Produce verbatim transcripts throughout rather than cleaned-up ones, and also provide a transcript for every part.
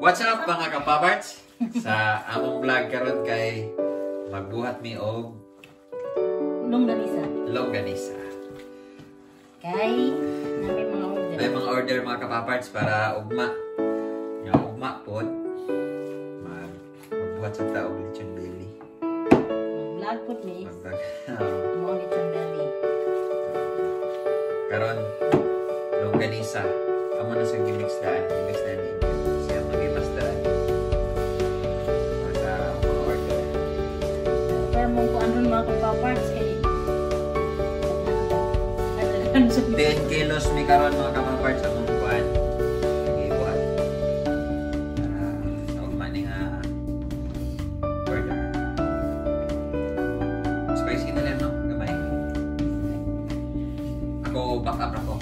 What's up mga kapaparts? Sa among vlog karon kay magbuhat mi og longganisa. Longganisa. Kay namin mga order. May mga order mga kapaparts para ugma. Nga ugma pod. Mag magbuhat sa taog lechon belly. Mag-vlog pod mi. Mag-vlog. Mga lechon belly. Karon longganisa. Amo na sa gimix daan, gimix daan ni siya magimas daan. Sa mga order. Kaya mo ko ano mga kapaparts kay ten kilos mi karon mga kapaparts sa mong kuan. Gibuhat. Para sa ugma ni nga order. Spicy na lang no, gamay. Ako back up ako.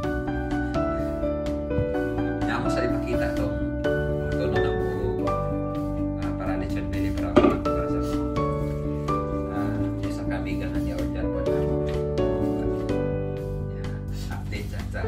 Ako sa ipakita to tono na buo uh, para lechon belly para para sa uh, isang kami ganan ni order po na yeah, update sa sa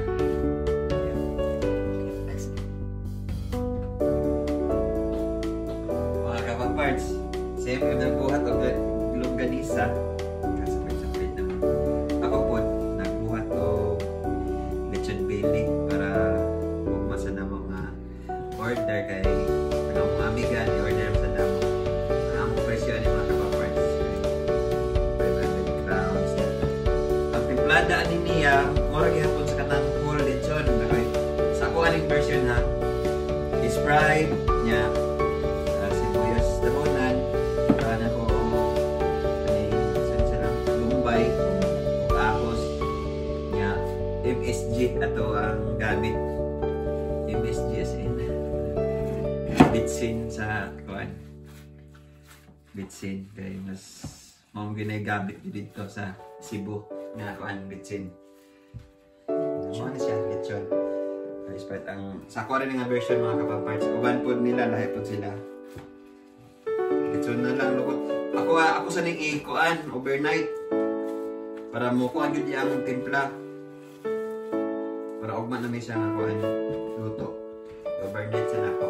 mga kapag parts siyempre nagbuhat og longganisa kasapit-sapit naman ako po nagbuhat og lechon belly para sa namang uh, order kay ang mga amiga ni order sa damo ang presyo ni mga kapaparts five hundred crowns ang timplada ni niya mura gihapon sa kanang whole lechon sa ako aning version ha is fried niya uh, sibuyas damonan para ko ani san sa lang lumbay tapos niya M S G ato ang gamit M S G as in bitsin sa kuan bitsin kay mas mao ginagamit dito sa Cebu nga kuan bitsin mo na siya lechon respect ang sa ko rin nga version mga kapaparts uban pod nila lahi pod sila lechon na lang lukot ako ako sa ning i-kuan overnight para mo kuan gyud ang timpla para ugma na may siya nga kuan luto overnight sa nako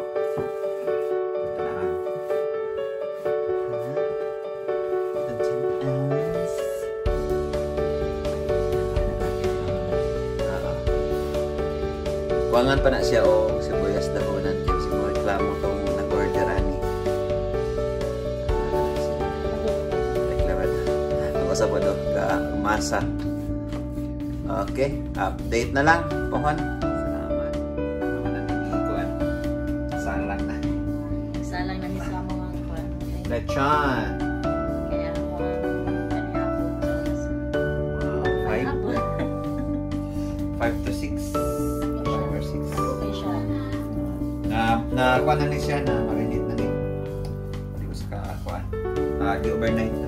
kuwangan pa na siya o sibuyas dahonan kaya siguro reklamo itong nag-order ani reklamo ako sa podo ka umasa okay update na lang pohon salamat naman na nangikuan salang na salang na ni sa mga kuan. lechon Kaya ako kanya po wow five five to six na na kuan na ni siya na marinate na ni. Hindi ko sa kuan. Ah, di overnight.